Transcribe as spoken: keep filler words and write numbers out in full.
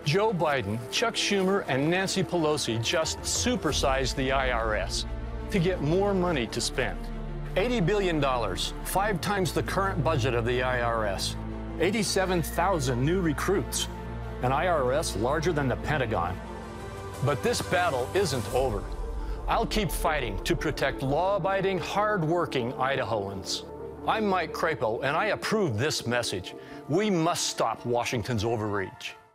Joe Biden, Chuck Schumer, and Nancy Pelosi just supersized the I R S to get more money to spend. eighty billion dollars, five times the current budget of the I R S. eighty-seven thousand new recruits, an I R S larger than the Pentagon. But this battle isn't over. I'll keep fighting to protect law-abiding, hard-working Idahoans. I'm Mike Crapo, and I approve this message. We must stop Washington's overreach.